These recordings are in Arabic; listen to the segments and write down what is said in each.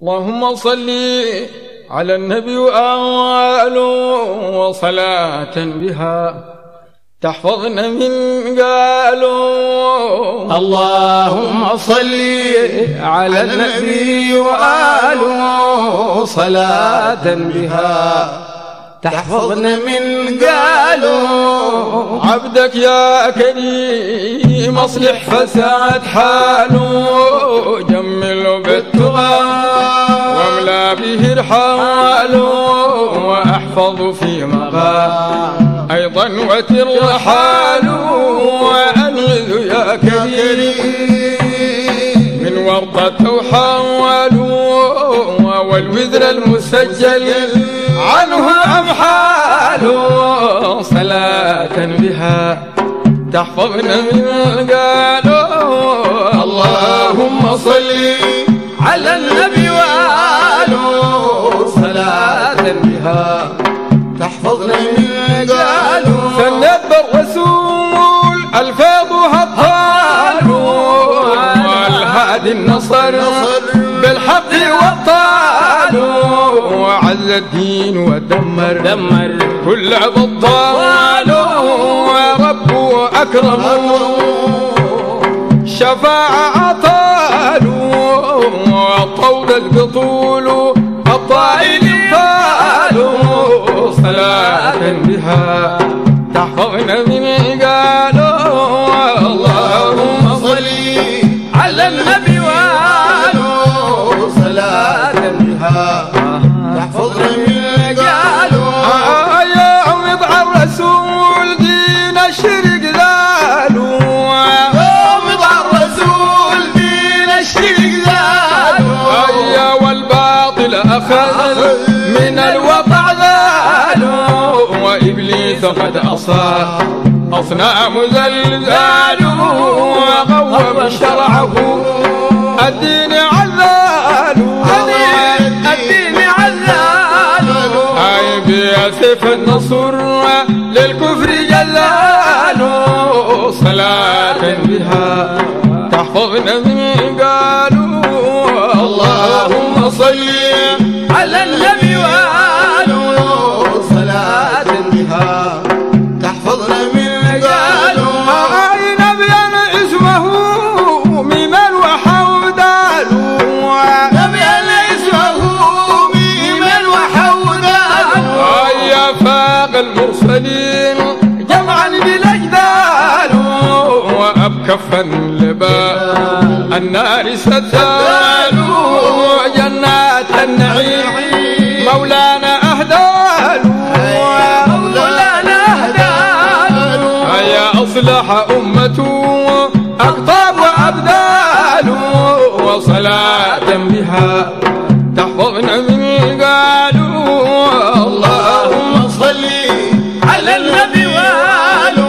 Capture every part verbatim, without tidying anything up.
اللهم صل على النبي وآله وصلاة بها تحفظنا من قالوا. اللهم صل على النبي وآله صلاة بها تحفظنا من قالوا. عبدك يا كريم اصلح فساد حاله، جمله بالتقى واملا به رحاله، واحفظ في مقام ايضا وتر حاله، وانغذ يا كريم من ورطة وحاله، والوزر المسجل عنه أمحاله، صلاة بها تحفظنا من قالوا. اللهم صل على النبي وآله صلاة بها تحفظنا من قالوا. فالنبى الرسول الفاظها الطال، والهادي النصر بالحق والطال، وعز الدين ودمر دمر كل بطال، ورب أكرم شفاعة أطال، وطود البطول الطائل طال، صلاة بها تحفظنا من قالوا. اللهم صل على النبي وآله صلاة بها تحفظنا من قالوا. يا عمد على الرسول دين الشرق ذالوا، عمد على الرسول دين الشرق ذالوا. يا والباطل أخذ من الوضع ذالوا، وإبليس قد أصاب أصنام زلزال، وقوم شرعه الدين عذال، الدين عذال. هاي بيسف النصر للكفر جلال، صلاة بها تحفظنا من قالوا. اللهم صل على النبي وآله صلاة بها تحفظنا من قالوا. هاي نبيا اسمه ميمن وحودال، نبيا اسمه ميمن وحودال. هاي فاق المرسلين جمعا بالاجدال، وابكفا لباء النار سدال، وجنات النعيم مولانا اهدال، مولانا اهدال. هيا اصلح امته اقطاب وابدال، وصلاة بها تحفظنا من قالوا. اللهم صل على النبي وآله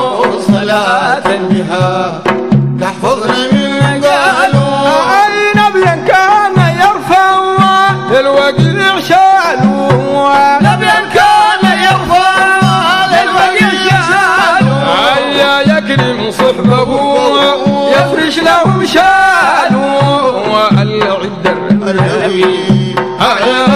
صلاة بها تحفظنا من قالوا. اي نبيا كان يرفع للوقع شاله، نبيا كان يرفع للوقع شاله. هيا يكرم صحبه يفرش لهم شاله، والعد الروي هيا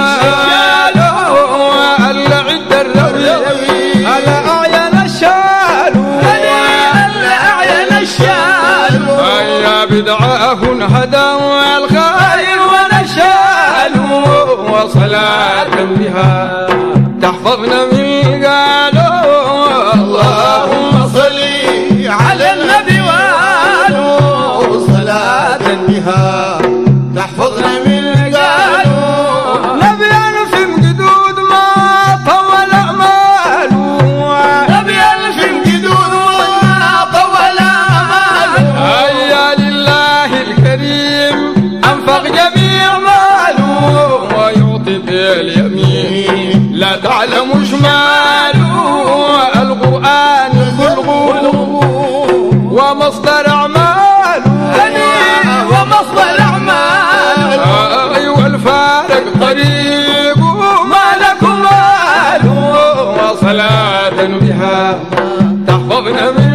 العد الروي على اعين الشال، على أعين الشال. هيا بدعاه هدى الخير ونشال، وصلاة بها تحفظنا من قالوا. اللهم صل على النبي وآله صلاة بها تحفظنا من قالوا. نبيا في مقدود ما طول أماله، نبيا في الجدود وما طول آماله. هيا لله الكريم أنفق جميع ماله، ويعطي باليمين لا تعلم شماله، القرآن كله ومصدر أعماله، ومصدر أعماله. أيوة الفارق طريقه ما لكم ماله، وصلاة بها تحفظنا من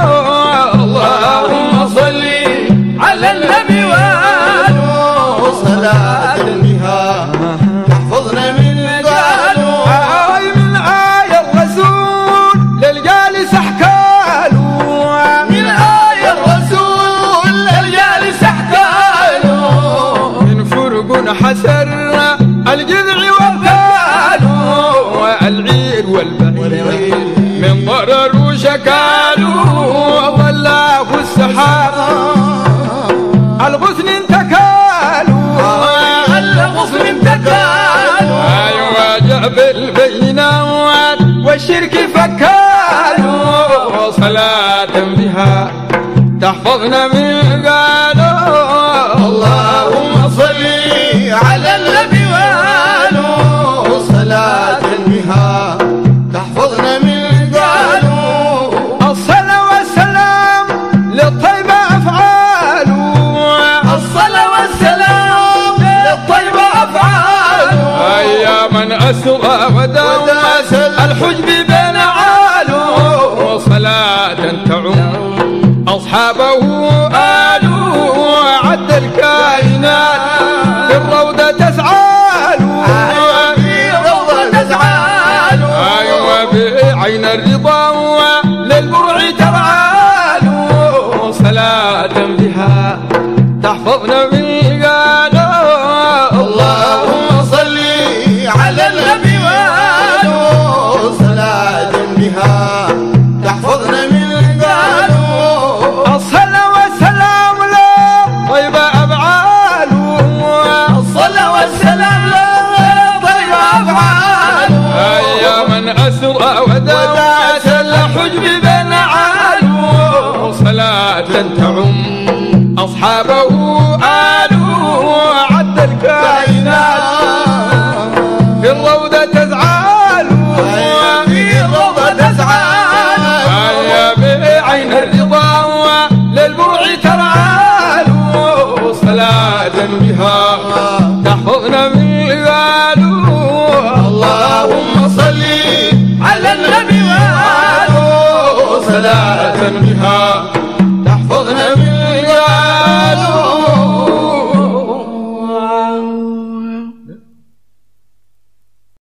قالوا. اللهم صل على النبي وآله وصلاة بها تحفظنا من قالوا. هاي من آية الرسول للجالس أحكاله، من آية الرسول للجالس أحكاله، من فرق حسر الجذع والبال والعير والبعير، من ضرر وشكاله والله السحاب الغصن انتكالوا، الغصن انتكالوا. ايوه جاب البينات والشرك فكالوا، صلاة بها تحفظنا من قالوا. اللهم صل على النبي وآله، صلاة بها تحفظنا من قالوا. الصلاة والسلام للطيبة أفعاله، الصلاة والسلام للطيبة أفعاله، يا من أسرى وداس الحجب بين عاله، صلاة تعم أصحابه آله، عد الكائنات في الروضة تسعاله، في روضة تسعاله. أيوة بعين الرضا للبرع ترعاله، صلاة بها تحفظنا من قالوا. اللهم صل على النبي وآله، صلاة بها تحفظنا من قالوا. الصلاة والسلام له طيبة أفعاله، الصلاة والسلام له طيبة أفعاله، يا من أسرى وداس الحجب بين عاله، صلاة تعم أصحابه آله، عد الكائنات في الروضة تزعاله، في الروضة تسعاله. يا بعين الرضا للبرع ترعاله، صلاة بها